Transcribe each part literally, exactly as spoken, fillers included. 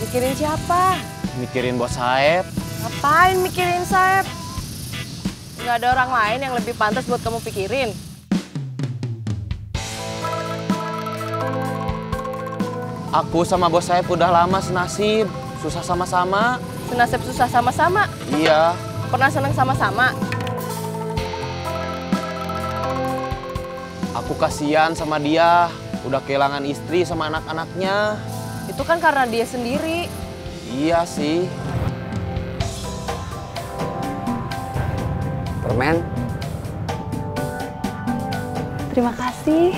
Mikirin siapa? Mikirin bos Saeb. Ngapain mikirin Saeb? Nggak ada orang lain yang lebih pantas buat kamu pikirin. Aku sama bos Saeb udah lama senasib, susah sama-sama. Senasib susah sama-sama? Iya. Pernah senang sama-sama? Aku kasihan sama dia, udah kehilangan istri sama anak-anaknya. Itu kan karena dia sendiri. Iya sih. Permen. Terima kasih.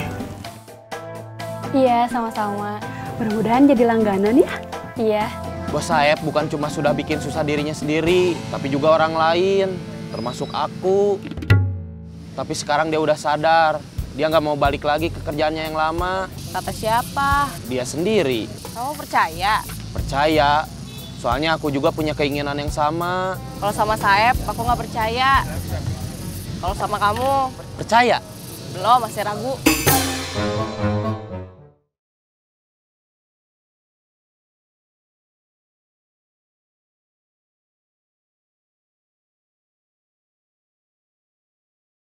Iya, sama-sama. Mudah-mudahan jadi langganan ya. Iya. Bos Saeb bukan cuma sudah bikin susah dirinya sendiri, tapi juga orang lain, termasuk aku. Tapi sekarang dia udah sadar, dia nggak mau balik lagi ke kerjaannya yang lama. Kata siapa? Dia sendiri. Kamu percaya? Percaya, soalnya aku juga punya keinginan yang sama. Kalau sama Saeb, aku nggak percaya. Kalau sama kamu, Percaya? belum, masih ragu.